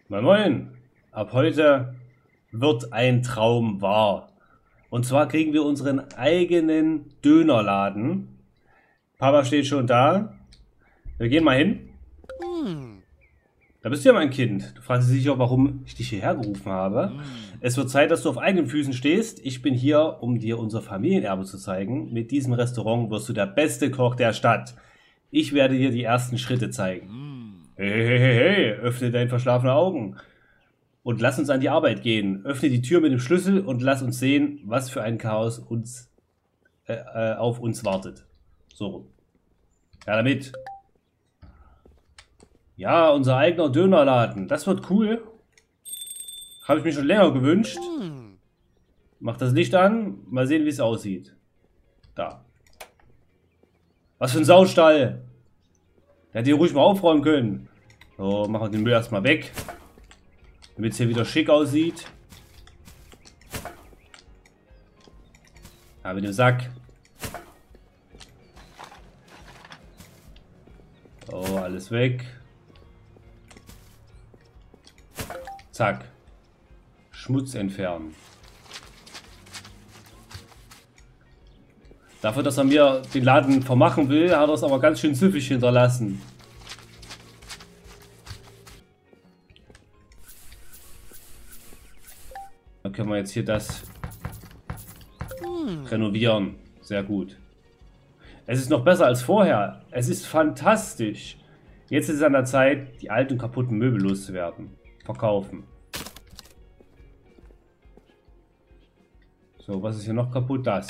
Moin Moin, ab heute wird ein Traum wahr. Und zwar kriegen wir unseren eigenen Dönerladen. Papa steht schon da. Wir gehen mal hin. Da bist du ja mein Kind. Du fragst dich sicher, warum ich dich hierher gerufen habe. Es wird Zeit, dass du auf eigenen Füßen stehst. Ich bin hier, um dir unser Familienerbe zu zeigen. Mit diesem Restaurant wirst du der beste Koch der Stadt. Ich werde dir die ersten Schritte zeigen. Hey, hey, hey, hey, öffne deine verschlafenen Augen. Und lass uns an die Arbeit gehen. Öffne die Tür mit dem Schlüssel und lass uns sehen, was für ein Chaos auf uns wartet. So rum. Ja, damit. Ja, unser eigener Dönerladen. Das wird cool. Habe ich mir schon länger gewünscht. Mach das Licht an. Mal sehen, wie es aussieht. Da. Was für ein Saustall. Der hätte hier ruhig mal aufräumen können. So, machen wir den Müll erstmal weg. Damit es hier wieder schick aussieht. Ja, mit dem Sack. Oh, alles weg. Zack. Schmutz entfernen. Dafür, dass er mir den Laden vermachen will, hat er es aber ganz schön süffig hinterlassen. Dann können wir jetzt hier das renovieren. Sehr gut. Es ist noch besser als vorher. Es ist fantastisch. Jetzt ist es an der Zeit, die alten kaputten Möbel loszuwerden. Verkaufen. So, was ist hier noch kaputt? Das.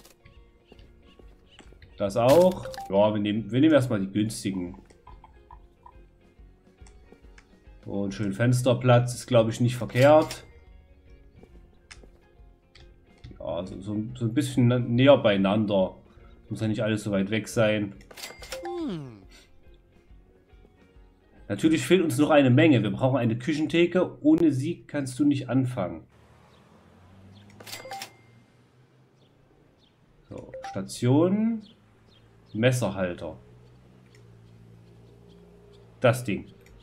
Das auch. Ja, wir nehmen erstmal die günstigen. Und schön Fensterplatz ist, glaube ich, nicht verkehrt. Ja, so ein bisschen näher beieinander. Muss ja nicht alles so weit weg sein. Natürlich fehlt uns noch eine Menge. Wir brauchen eine Küchentheke. Ohne sie kannst du nicht anfangen. So, Station. Messerhalter. Das Ding.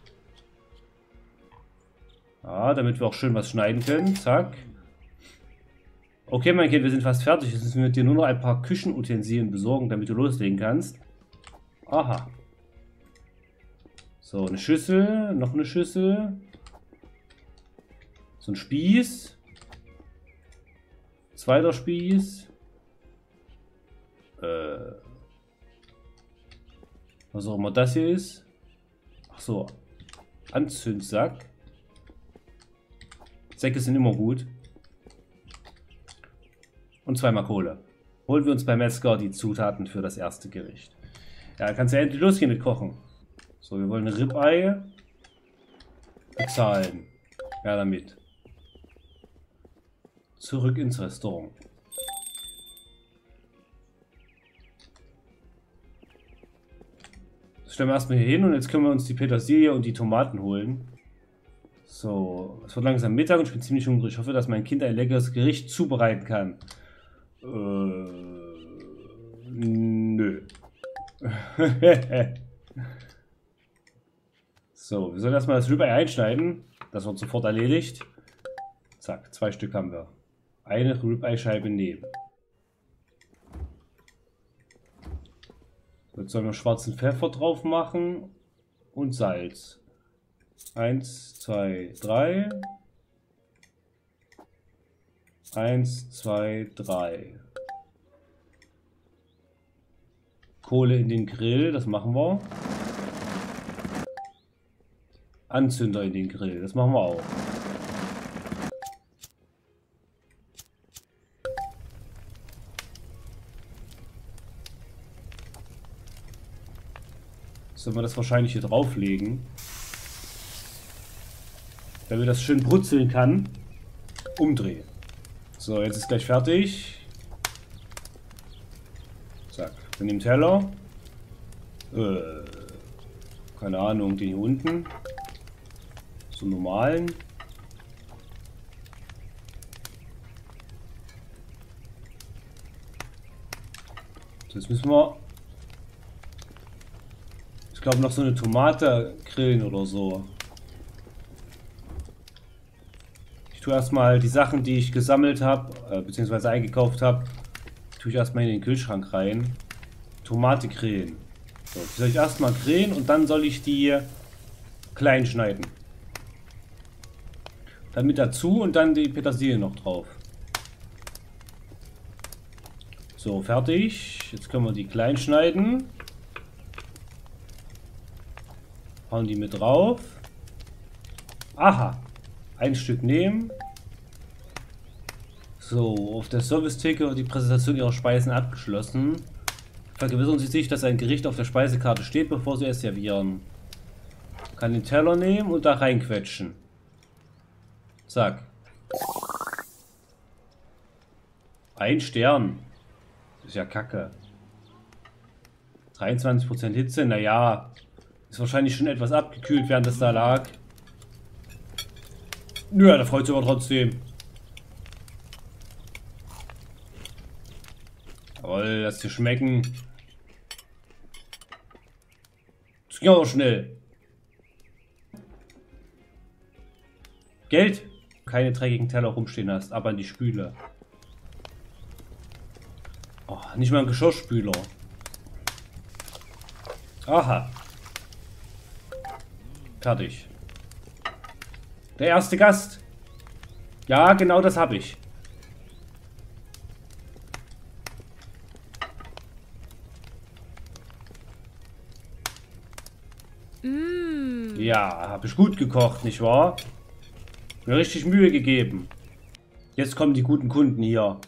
Ja, damit wir auch schön was schneiden können. Zack. Okay, mein Kind, wir sind fast fertig. Jetzt müssen wir dir nur noch ein paar Küchenutensilien besorgen, damit du loslegen kannst. Aha. So, eine Schüssel. Noch eine Schüssel. So ein Spieß. Zweiter Spieß. Was auch immer das hier ist. Ach so. Anzündsack. Säcke sind immer gut. Und zweimal Kohle. Holen wir uns beim Metzger die Zutaten für das erste Gericht. Ja, kannst ja endlich losgehen mit Kochen. So, wir wollen eine Ribeye. Bezahlen. Ja, damit. Zurück ins Restaurant. Das stellen wir erstmal hier hin und jetzt können wir uns die Petersilie und die Tomaten holen. So, es wird langsam Mittag und ich bin ziemlich hungrig. Ich hoffe, dass mein Kind ein leckeres Gericht zubereiten kann. Nö. So, wir sollen erstmal das Ribeye einschneiden. Das wird sofort erledigt. Zack, 2 Stück haben wir. Eine Ribeye-Scheibe nehmen. Jetzt sollen wir schwarzen Pfeffer drauf machen und Salz. 1, 2, 3. 1, 2, 3. Kohle in den Grill, das machen wir. Anzünder in den Grill, das machen wir auch. Sollen wir das wahrscheinlich hier drauflegen, damit das schön brutzeln kann. Umdrehen. So, jetzt ist gleich fertig. Zack, dann den Teller. Keine Ahnung, den hier unten. So normalen. So, jetzt müssen wir, ich glaube, noch so eine Tomate grillen oder so. Ich tue erstmal die Sachen, die ich gesammelt habe, beziehungsweise eingekauft habe, tue ich erstmal in den Kühlschrank rein. Tomate grillen. So, die soll ich erstmal grillen und dann soll ich die klein schneiden. Dann mit dazu und dann die Petersilie noch drauf. So, fertig. Jetzt können wir die klein schneiden. Hauen die mit drauf. Aha. Ein Stück nehmen. So, auf der Service-Theke wird die Präsentation Ihrer Speisen abgeschlossen. Vergewissern Sie sich, dass ein Gericht auf der Speisekarte steht, bevor Sie es servieren. Kann den Teller nehmen und da reinquetschen. Zack. 1 Stern. Das ist ja kacke. 23% Hitze, naja. Ist wahrscheinlich schon etwas abgekühlt, während es da lag. Ja, da freut sich aber trotzdem. Jawohl, lass dir schmecken. Das ging aber schnell. Geld? Keine dreckigen Teller rumstehen hast, aber in die Spüle. Oh, nicht mal ein Geschirrspüler. Aha. Fertig. Der erste Gast. Ja, genau das habe ich. Ja, habe ich gut gekocht, nicht wahr? Mir richtig Mühe gegeben. Jetzt kommen die guten Kunden hier.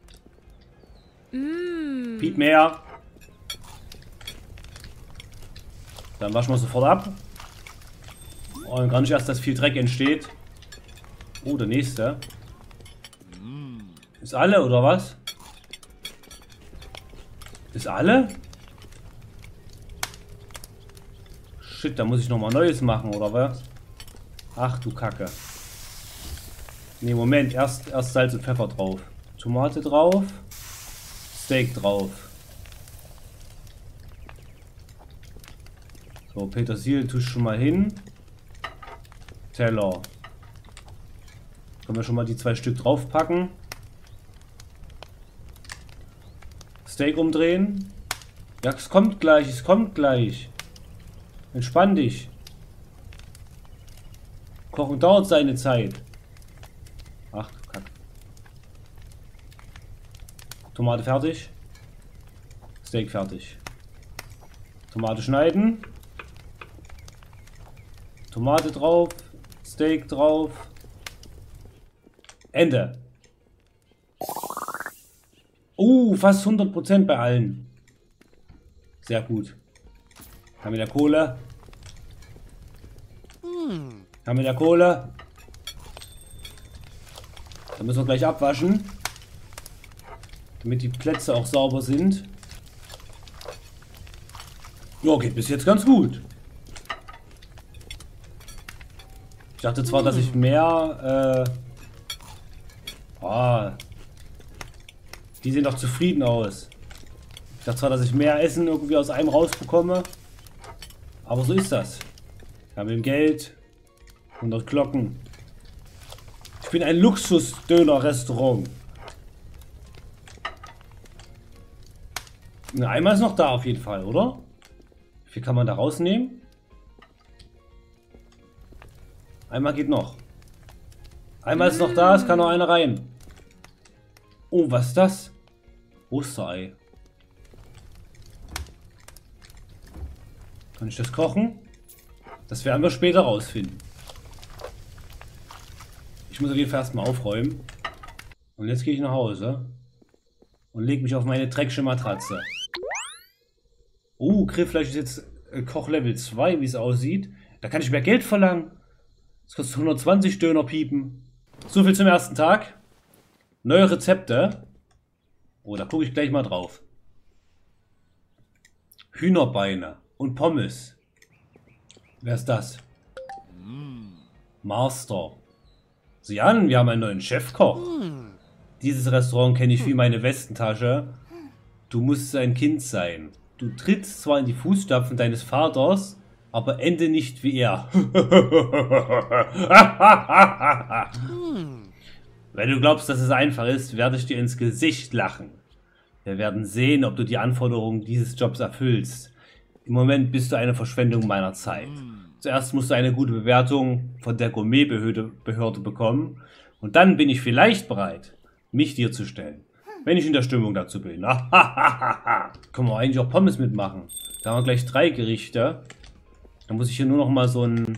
Piep mehr. Dann waschen wir sofort ab. Und gar nicht erst, dass viel Dreck entsteht. Oh, der nächste. Ist alle, oder was? Ist alle? Shit, da muss ich nochmal Neues machen, oder was? Ach du Kacke. Ne, Moment. Erst Salz und Pfeffer drauf. Tomate drauf. Steak drauf. So, Petersilie tue ich schon mal hin. Teller. Können wir schon mal die 2 Stück draufpacken. Steak umdrehen. Ja, es kommt gleich, es kommt gleich. Entspann dich. Kochen dauert seine Zeit. Ach, Kack. Tomate fertig. Steak fertig. Tomate schneiden. Tomate drauf. Steak drauf. Ende. Fast 100% bei allen. Sehr gut. Haben wir da Kohle? Haben wir da Kohle? Dann müssen wir gleich abwaschen. Damit die Plätze auch sauber sind. Ja, geht bis jetzt ganz gut. Ich dachte zwar, dass ich mehr... die sehen doch zufrieden aus. Ich dachte zwar, dass ich mehr Essen irgendwie aus einem rausbekomme. Aber so ist das. Wir haben im Geld 100 Glocken. Ich bin ein Luxus-Döner-Restaurant. Ein Eimer ist noch da auf jeden Fall, oder? Wie viel kann man da rausnehmen? Einmal geht noch. Einmal ist noch da, es kann noch einer rein. Oh, was ist das? Osterei. Kann ich das kochen? Das werden wir später rausfinden. Ich muss auf jeden Fall erstmal aufräumen. Und jetzt gehe ich nach Hause. Und lege mich auf meine dreckige Matratze. Oh, Grillfleisch ist jetzt Kochlevel 2, wie es aussieht. Da kann ich mehr Geld verlangen. Das kostet 120 Döner piepen. So viel zum ersten Tag. Neue Rezepte. Oh, da gucke ich gleich mal drauf. Hühnerbeine und Pommes. Wer ist das? Master. Sieh an, wir haben einen neuen Chefkoch. Dieses Restaurant kenne ich wie meine Westentasche. Du musst ein Kind sein. Du trittst zwar in die Fußstapfen deines Vaters, aber ende nicht wie er. Wenn du glaubst, dass es einfach ist, werde ich dir ins Gesicht lachen. Wir werden sehen, ob du die Anforderungen dieses Jobs erfüllst. Im Moment bist du eine Verschwendung meiner Zeit. Zuerst musst du eine gute Bewertung von der Gourmet-Behörde bekommen und dann bin ich vielleicht bereit, mich dir zu stellen. Wenn ich in der Stimmung dazu bin. Können wir eigentlich auch Pommes mitmachen. Da haben wir gleich 3 Gerichte. Da muss ich hier nur noch mal so eine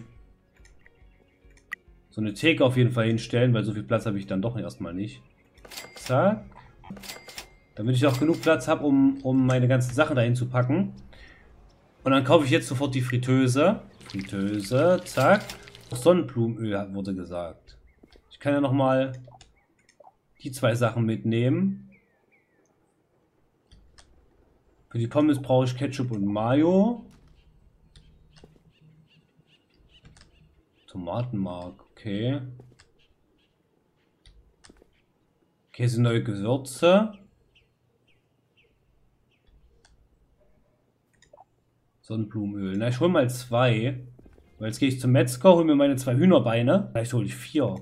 Theke auf jeden Fall hinstellen, weil so viel Platz habe ich dann doch erstmal nicht. Zack. Damit ich auch genug Platz habe, um meine ganzen Sachen dahin zu packen. Und dann kaufe ich jetzt sofort die Fritteuse. Fritteuse, zack. Sonnenblumenöl wurde gesagt. Ich kann ja noch mal die 2 Sachen mitnehmen. Für die Pommes brauche ich Ketchup und Mayo. Tomatenmark, okay. Käse, neue Gewürze. Sonnenblumenöl. Na, ich hole mal 2. Weil jetzt gehe ich zum Metzger, hole mir meine 2 Hühnerbeine. Vielleicht hole ich 4.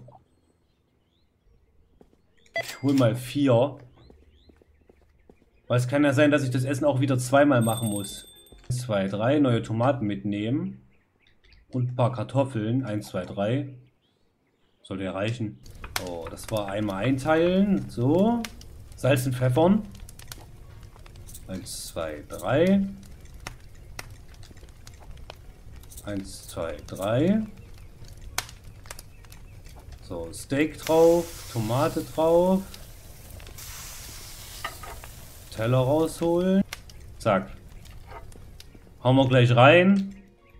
Ich hole mal 4. Weil es kann ja sein, dass ich das Essen auch wieder zweimal machen muss. 1, 2, 3. Neue Tomaten mitnehmen. Und ein paar Kartoffeln. 1, 2, 3. Sollte ja reichen. Oh, das war einmal einteilen. So. Salz und Pfeffern. 1, 2, 3. 1, 2, 3. So, Steak drauf. Tomate drauf. Teller rausholen. Zack. Hauen wir gleich rein.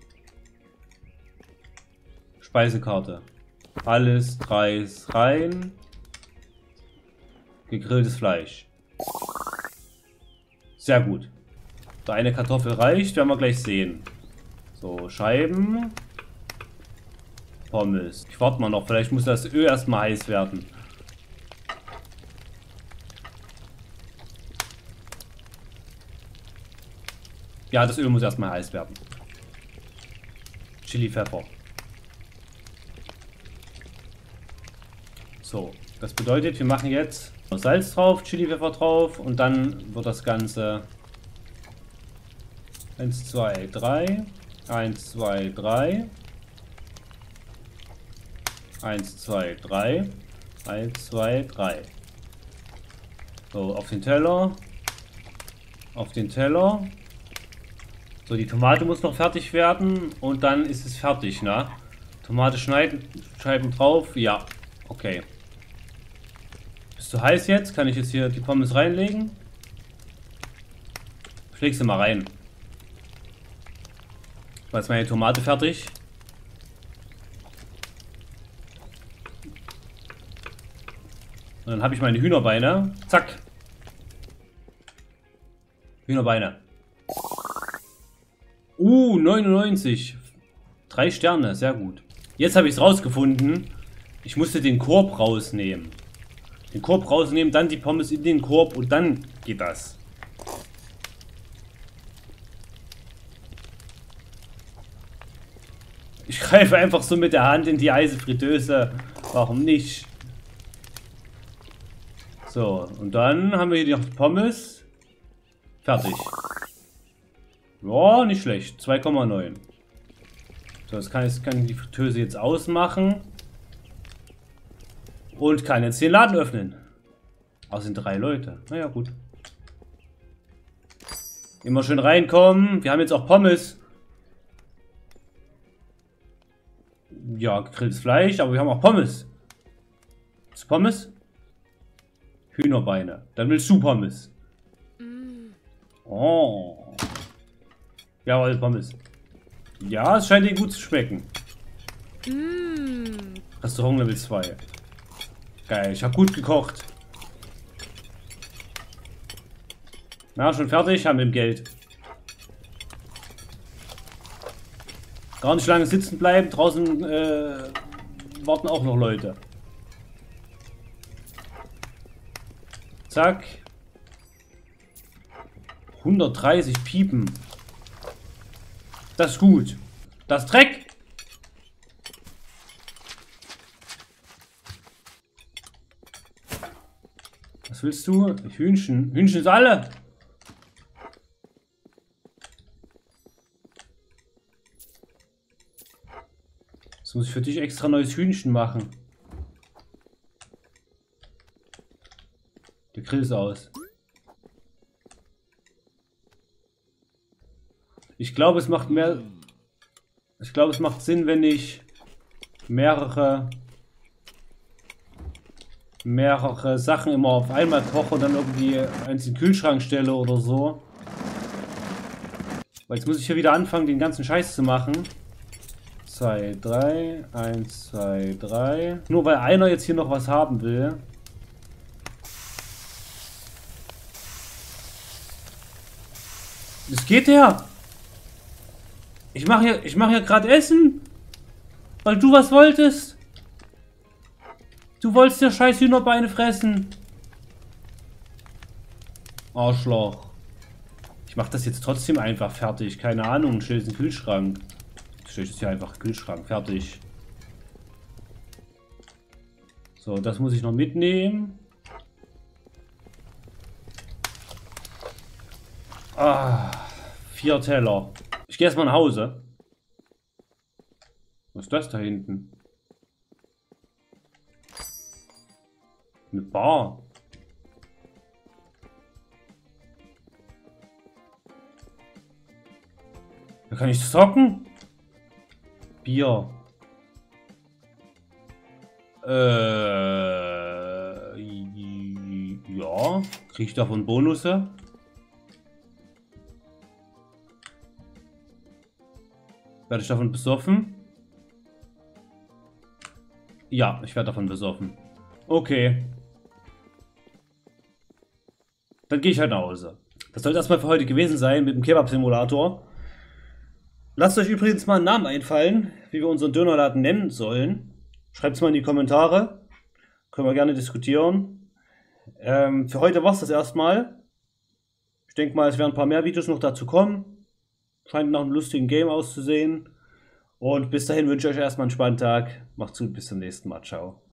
Speisekarte. Alles 3 rein. Gegrilltes Fleisch. Sehr gut. Da eine Kartoffel reicht, werden wir gleich sehen. So, Scheiben. Pommes. Ich warte mal noch, vielleicht muss das Öl erstmal heiß werden. Ja, das Öl muss erstmal heiß werden. Chili, Pfeffer. So, das bedeutet, wir machen jetzt Salz drauf, Chili, Pfeffer drauf und dann wird das Ganze 1, 2, 3. 1, 2, 3. 1, 2, 3. 1, 2, 3. So, auf den Teller. Auf den Teller. So, die Tomate muss noch fertig werden und dann ist es fertig, ne? Tomate schneiden, Scheiben drauf. Ja, okay. Bist du heiß jetzt? Kann ich jetzt hier die Pommes reinlegen? Schläg sie mal rein. Jetzt ist meine Tomate fertig. Und dann habe ich meine Hühnerbeine. Zack. Hühnerbeine. 99. 3 Sterne, sehr gut. Jetzt habe ich es rausgefunden. Ich musste den Korb rausnehmen. Den Korb rausnehmen, dann die Pommes in den Korb und dann geht das. Ich greife einfach so mit der Hand in die heiße Fritteuse. Warum nicht? So, und dann haben wir hier noch die Pommes. Fertig. Ja, nicht schlecht. 2,9. So, das kann ich die Fritteuse jetzt ausmachen. Und kann jetzt den Laden öffnen. Aber es sind 3 Leute. Naja, gut. Immer schön reinkommen. Wir haben jetzt auch Pommes. Ja, gegrilltes Fleisch, aber wir haben auch Pommes. Was ist Pommes? Hühnerbeine. Dann willst du Pommes. Oh. Jawohl, Pommes. Ja, es scheint dir gut zu schmecken. Restaurant Level 2. Geil, ich habe gut gekocht. Na, schon fertig, haben wir im Geld. Gar nicht lange sitzen bleiben, draußen warten auch noch Leute. Zack. 130 Piepen. Das ist gut. Das Dreck! Was willst du? Hühnchen. Hühnchen ist alle! Jetzt muss ich für dich extra neues Hühnchen machen. Der Grill ist aus. Ich glaube, es macht mehr... Ich glaube, es macht Sinn, wenn ich mehrere Sachen immer auf einmal koche und dann irgendwie eins in den Kühlschrank stelle oder so. Weil jetzt muss ich hier wieder anfangen, den ganzen Scheiß zu machen. 2, 3, 1, 2, 3. Nur weil einer jetzt hier noch was haben will. Das geht ja. Ich mache hier gerade Essen. Weil du was wolltest. Du wolltest ja scheiß Hühnerbeine fressen. Arschloch. Ich mache das jetzt trotzdem einfach fertig. Keine Ahnung, stell es in den Kühlschrank. Ich stelle es hier einfach in den Kühlschrank. Fertig. So, das muss ich noch mitnehmen. Ah, 4 Teller. Ich gehe erstmal nach Hause. Was ist das da hinten? Eine Bar. Da kann ich zocken? Bier. Ja. Kriege ich davon Bonusse? Werde ich davon besoffen? Ja, ich werde davon besoffen. Okay. Dann gehe ich halt nach Hause. Das soll erstmal für heute gewesen sein mit dem Kebab-Simulator. Lasst euch übrigens mal einen Namen einfallen, wie wir unseren Dönerladen nennen sollen. Schreibt es mal in die Kommentare. Können wir gerne diskutieren. Für heute war es das erstmal. Ich denke mal, es werden ein paar mehr Videos noch dazu kommen. Scheint nach einem lustigen Game auszusehen. Und bis dahin wünsche ich euch erstmal einen spannenden Tag. Macht's gut, bis zum nächsten Mal. Ciao.